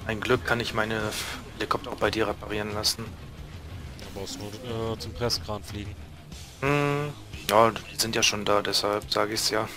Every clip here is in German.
Ein Glück kann ich meine Helikopter auch bei dir reparieren lassen. Da brauchst du nur zum Presskran fliegen. Hm, ja, die sind ja schon da, deshalb sage ich es ja.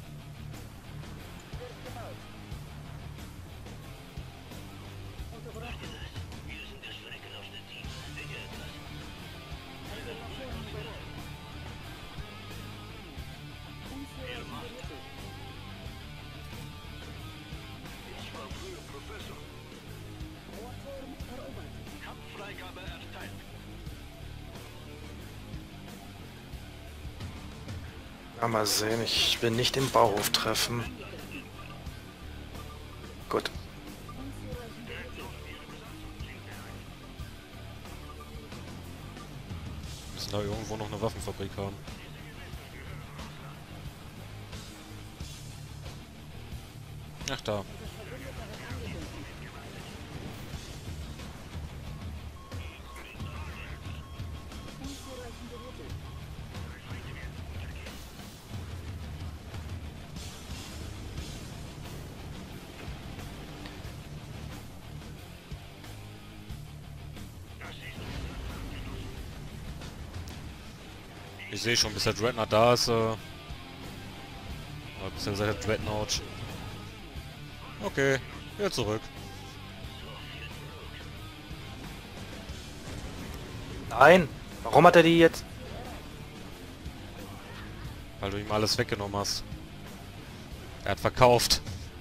Ja, mal sehen, ich will nicht den Bauhof treffen. Gut. Wir müssen da irgendwo noch eine Waffenfabrik haben. Ach da. Ich sehe schon, bis der Dreadnought da ist, oder beziehungsweise der Dreadnought. Okay, wieder zurück. Nein! Warum hat er die jetzt? Weil du ihm alles weggenommen hast. Er hat verkauft.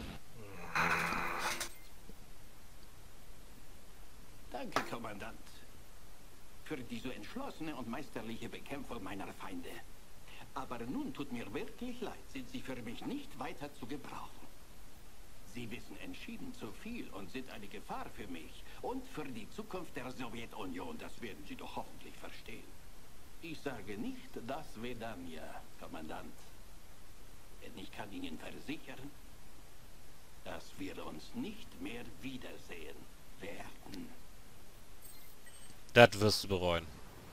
Danke, Kommandant, für die so entschlossene und meisterliche Bekämpfung meiner Feinde. Aber nun tut mir wirklich leid, sind Sie für mich nicht weiter zu gebrauchen. Sie wissen entschieden zu viel und sind eine Gefahr für mich und für die Zukunft der Sowjetunion. Das werden Sie doch hoffentlich verstehen. Ich sage nicht das Vedanya, Kommandant. Denn ich kann Ihnen versichern, dass wir uns nicht mehr wiedersehen werden. Das wirst du bereuen.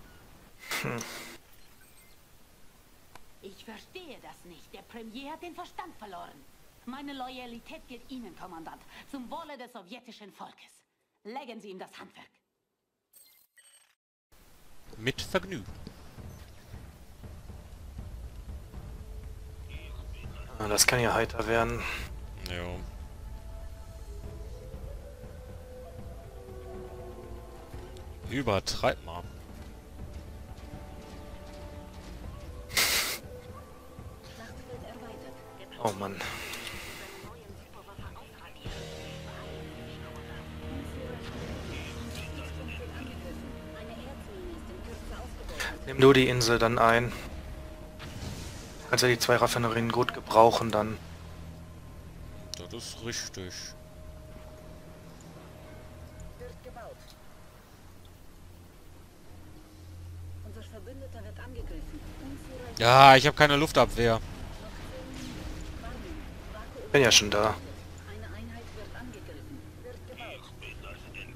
Ich verstehe das nicht. Der Premier hat den Verstand verloren. Meine Loyalität gilt Ihnen, Kommandant, zum Wohle des sowjetischen Volkes. Legen Sie ihm das Handwerk. Mit Vergnügen. Das kann ja heiter werden. Jo. Übertreib mal. Oh Mann. Nimm nur die Insel dann ein. Kannst ja die 2 Raffinerien gut gebrauchen dann. Das ist richtig. Wird gebaut. Unser Verbündeter wird angegriffen. Ja, ich habe keine Luftabwehr. Bin ja schon da. Eine Einheit wird angegriffen. Wird gebaut.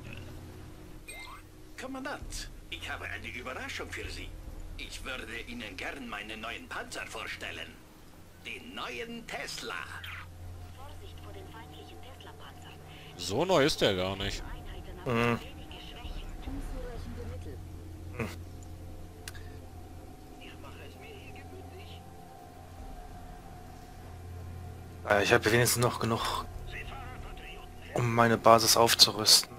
Kommandant, ich habe eine Überraschung für Sie. Ich würde Ihnen gern meinen neuen Panzer vorstellen. Den neuen Tesla. Vorsicht vor den feindlichen Tesla-Panzern. So neu ist der gar nicht. Einheiten Mhm. haben wenige Schwächen. Unzureichende Mittel. Ich mache es mir hier gemütlich. Ich habe wenigstens noch genug, um meine Basis aufzurüsten.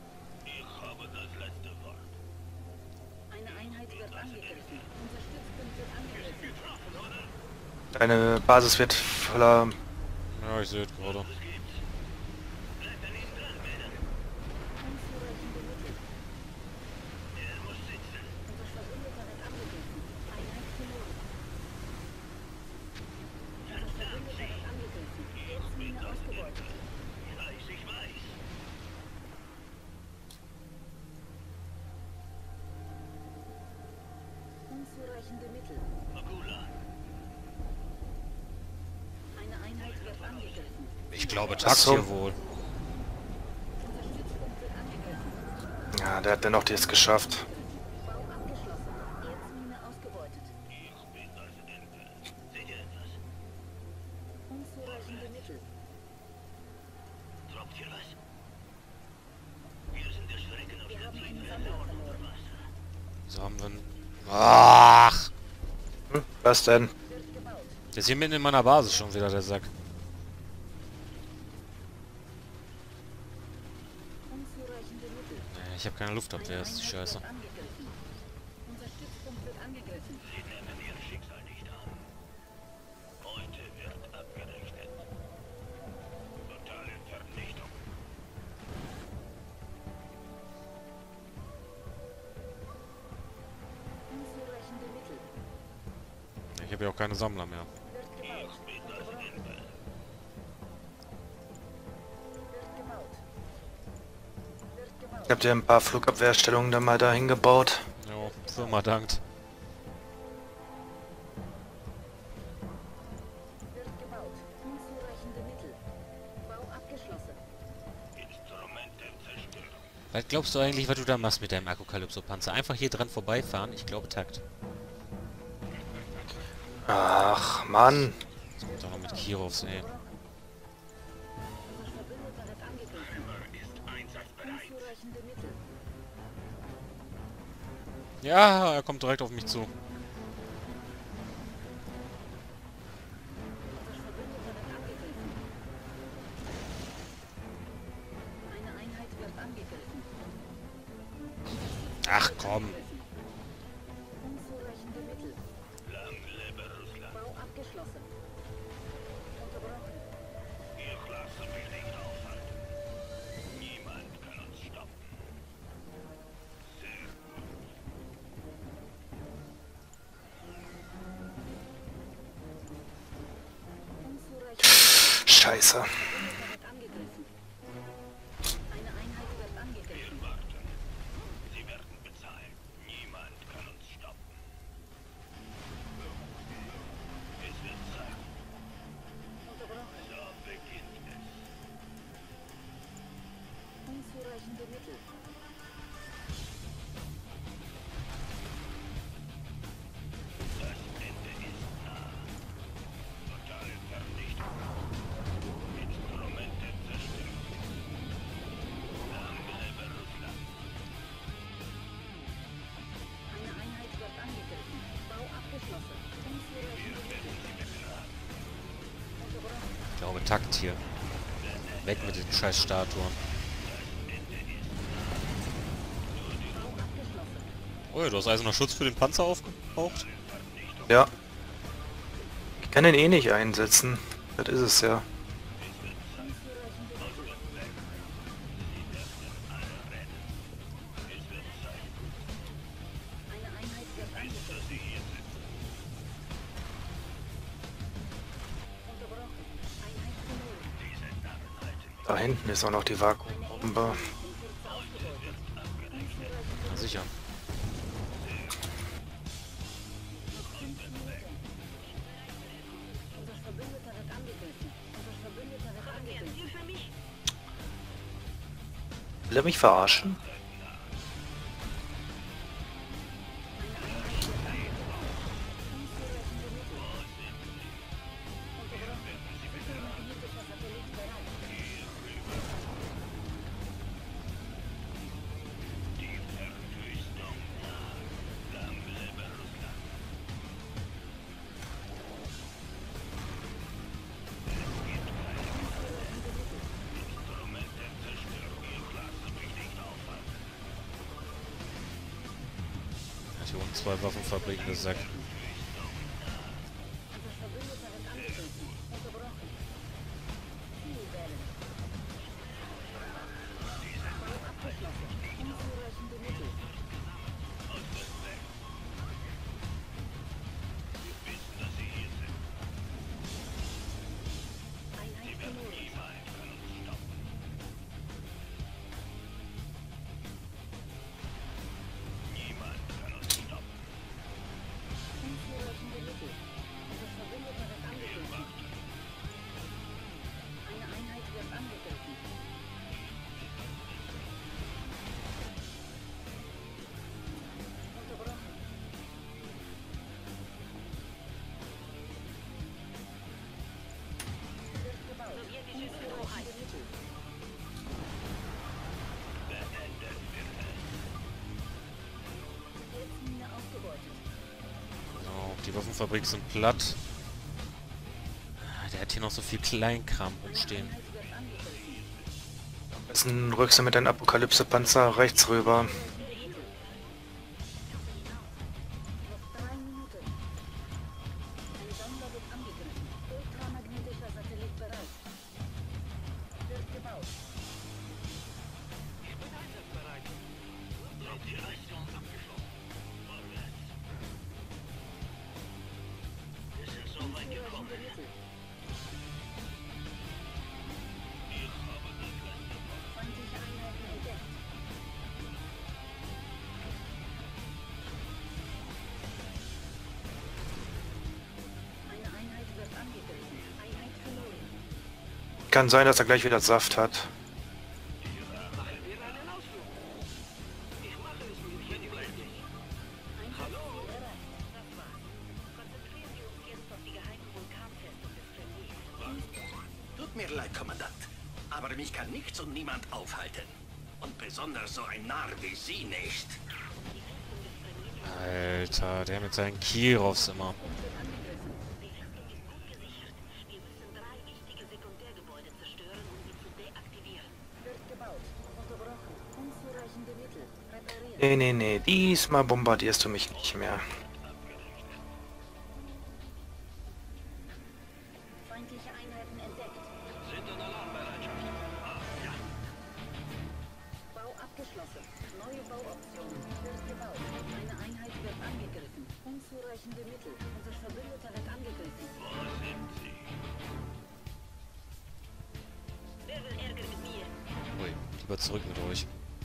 Eine Einheit wird angegriffen. Unser Stützpunkt wird angegriffen. Deine Basis wird voller... Ja, ich sehe es gerade. Unzureichende Mittel. Unser Verbündeter wird angegriffen. Einheit verloren. Unser Verbündeter wird angegriffen. Erzmine ausgebeutet. Unzureichende Mittel. Eine Einheit wird angegriffen. Ich glaube, Ach Takt so. hier wohl. Unser Stützpunkt wird angegriffen. Ja, der hat dennoch das geschafft. Bau abgeschlossen. Erzmine ausgebeutet. Unzureichende Mittel. Ach! Was denn? Der ist hier mitten in meiner Basis schon wieder, der Sack. Nee, ich habe keine Luftabwehr, ist die Scheiße. Ich habe ja auch keine Sammler mehr. Ich hab dir ein paar Flugabwehrstellungen dann mal dahin gebaut. Jo, Firma dankt. Was glaubst du eigentlich, was du da machst mit deinem Apokalypso-Panzer? Einfach hier dran vorbeifahren? Ich glaube Takt. Ach, Mann. Das kommt doch noch mit Kirovs, ey. Ja, er kommt direkt auf mich zu. Ach komm. Scheiße. Ich glaube Takt hier. Weg mit den scheiß Statuen. Oh ja, du hast eiserner Schutz für den Panzer aufgebraucht? Ja. Ich kann den eh nicht einsetzen. Das ist es ja. Da hinten ist auch noch die Vakuumbombe. Na sicher. Will er mich verarschen? Hier unten 2 Waffenfabriken, der Sack. Die Waffenfabrik sind platt. Der hat hier noch so viel Kleinkram rumstehen. Jetzt rückst du mit deinem Apokalypse-Panzer rechts rüber. Kann sein, dass er gleich wieder Saft hat. Tut mir leid, Kommandant. Aber mich kann nichts und niemand aufhalten. Und besonders so ein Narr wie Sie nicht. Alter, der mit seinen Kirovs immer. Nee, diesmal bombardierst du mich nicht mehr. Feindliche Einheiten entdeckt. Sind in Alarmbereitschaft. Ja. Bau abgeschlossen. Neue Bauoptionen. Wird gebaut. Eine Einheit wird angegriffen. Unzureichende Mittel. Unser Verbündeter wird angegriffen. Wo sind Sie? Wer will Ärger mit mir? Ui, lieber zurück mit euch.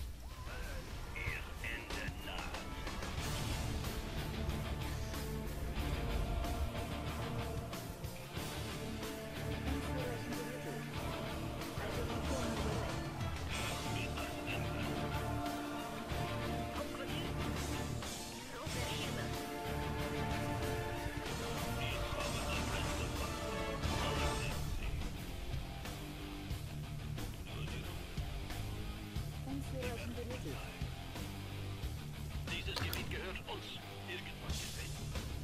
Unzureichende Mittel. Dieses Gebiet gehört uns. Irgendwas gefällt.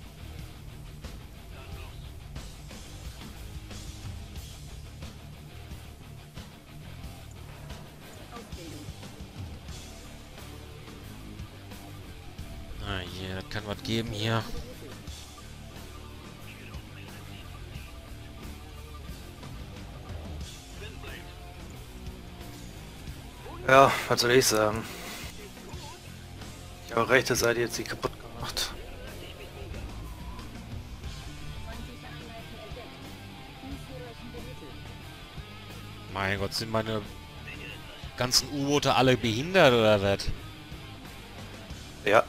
Dann los. Ausbildung. Ah, hier, das kann was geben hier. Ja, was soll ich sagen? Ich habe rechte Seite jetzt die kaputt gemacht. Feindliche Einheiten entdeckt. Unzureichende Mittel. Mein Gott, sind meine ganzen U-Boote alle behindert oder was? Ja,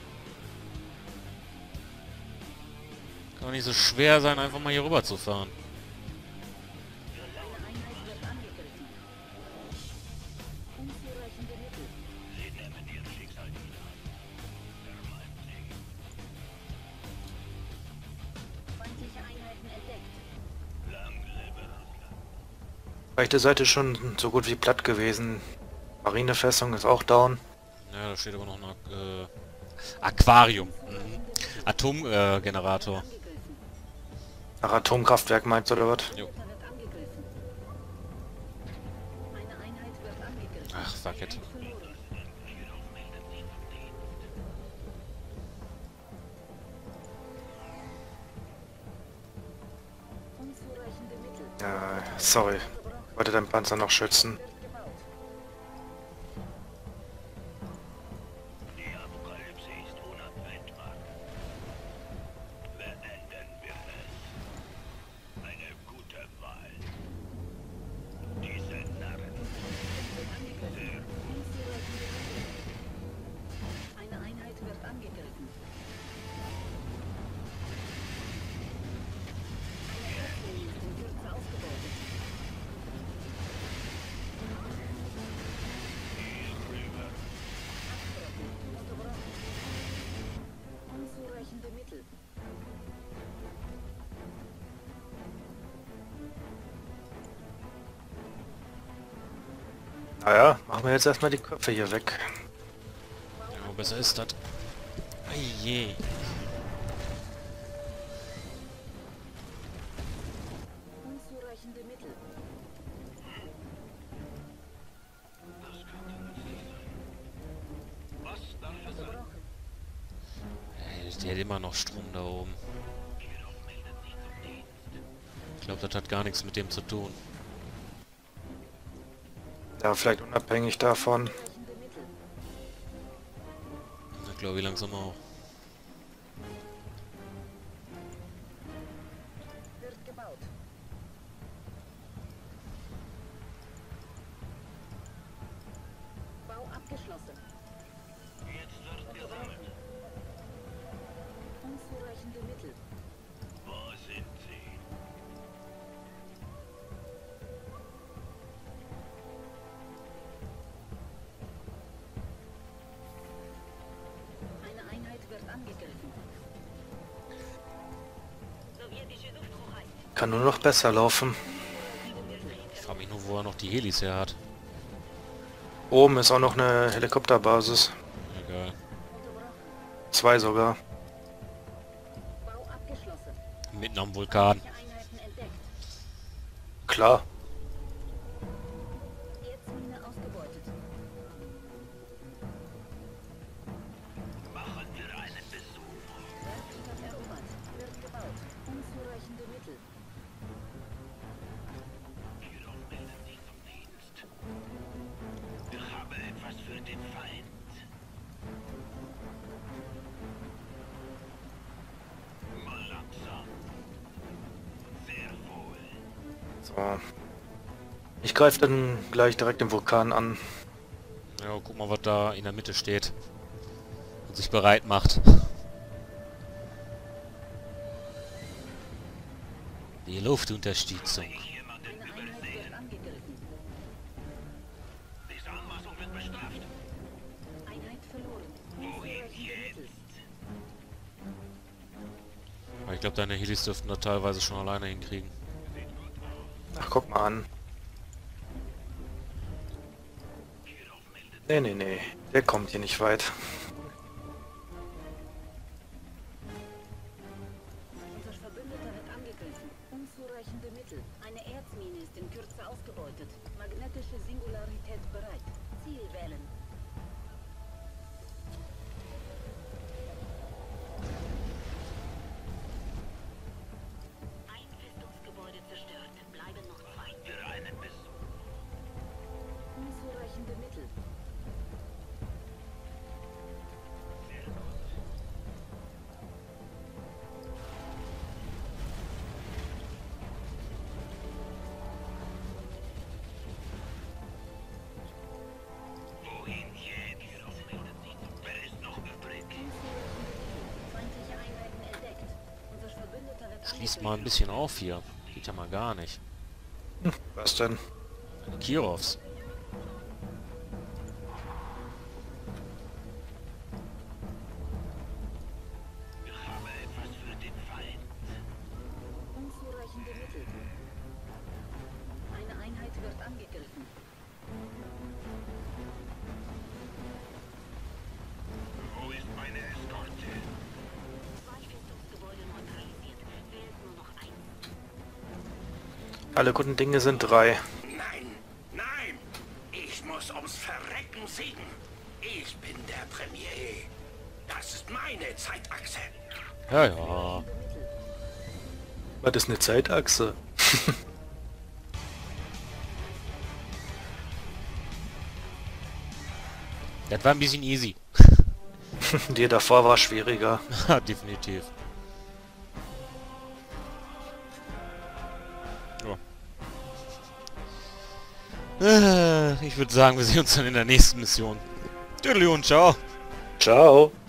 Kann doch nicht so schwer sein, einfach mal hier rüber zu fahren. Eine Einheit wird angegriffen. Unzureichende Mittel. Sie nehmen Ihr Schicksal nicht an. Vermeiden Sie. Feindliche Einheiten entdeckt. Lang lebe. rechte Seite schon so gut wie platt gewesen. Marinefestung ist auch down. Ja, da steht aber noch ein Aquarium. Mhm. Atomgenerator. Angegriffen. Nach Atomkraftwerk meinst du oder was? Jo. Wird angegriffen. Eine Einheit wird angegriffen. Ach, fuck it. Verloren. Unzureichende Mittel. Sorry. Ich wollte deinen Panzer noch schützen. Wird gebaut. Die Apokalypse ist unabwendbar. Beenden wir es. Eine gute Wahl. Diese Narren. Angegriffen. Unzureichende Mittel. Eine Einheit wird angegriffen. Eine Aufnahme ist in Kürze aufgebaut. Unterbrochen. Unzureichende Mittel. Naja, machen wir jetzt erstmal die Köpfe hier weg. Ja, besser ist das. Je. Die hat immer noch Strom da oben. Ich glaube, das hat gar nichts mit dem zu tun. Ja, vielleicht unabhängig davon. Ich glaube, ich langsam auch. Wird gebaut. Bau abgeschlossen. Unterbrochen. Unzureichende Mittel. Wo sind Sie? Eine Einheit wird angegriffen. Sowjetische Lufthoheit. Kann nur noch besser laufen. Ich frage mich nur, wo er noch die Helis her hat. Oben ist auch noch eine Helikopterbasis. Egal. Unterbrochen. 2 sogar. Bau abgeschlossen. Mitten am Vulkan. Einheiten entdeckt. Klar. Erzmine ausgebeutet. Machen wir einen Besuch. Werkstatt erobert. Wird gebaut. Unzureichende Mittel. Kirov meldet sich zum Dienst. Ich habe etwas für den Feind. Mal langsam. Sehr wohl. So. Ich greife dann gleich direkt den Vulkan an. Ja, guck mal, was da in der Mitte steht. Und sich bereit macht. Die Luftunterstützung. Jemanden Eine Einheit übersehen. wird angegriffen. Diese Anmaßung wird bestraft. Einheit verloren. Unzureichende Mittel. Aber ich glaube, deine Helis dürften da teilweise schon alleine hinkriegen. Ach, guck mal an. Nee. Der kommt hier nicht weit. Unser Verbündeter wird angegriffen. Unzureichende Mittel. Eine Erzmine ist in Kürze ausgebeutet. Magnetische Singularität bereit. Ziel wählen. Ein Festungsgebäude zerstört. Bleiben noch 2. Für einen Besuch. Unzureichende Mittel. Wohin jetzt? Wer ist noch übrig? Feindliche Einheiten entdeckt. Unser Verbündeter wird Schließt mal ein bisschen auf hier. Geht ja mal gar nicht. Was denn? Kirovs. Ich habe etwas für den Feind. Unzureichende Mittel. Eine Einheit wird angegriffen. Wo ist meine Eskorte? 2 Festungsgebäude neutralisiert. Fehlt nur noch 1. Alle guten Dinge sind 3. Nein! Ich muss ums Verrecken siegen. Ich bin der Premier. Das ist meine Zeitachse. Ja, ja. Was ist eine Zeitachse? Das war ein bisschen easy. Die davor war schwieriger. Definitiv. Ja. Ich würde sagen, wir sehen uns dann in der nächsten Mission. Tschüss und ciao. Ciao.